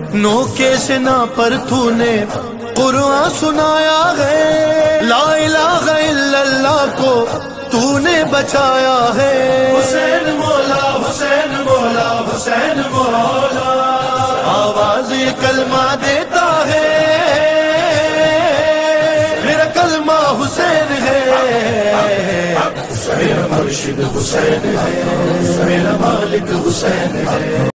No के सिना पर तूने कुरान सुनाया है, ला इलाहा इल्लल्लाह को तूने बचाया है। हुसैन मौला हुसैन मौला हुसैन मौला, आवाज कलमा देता है, मेरा कलमा हुसैन है, मेरा मुर्शिद हुसैन है, मेरा मालिक हुसैन है।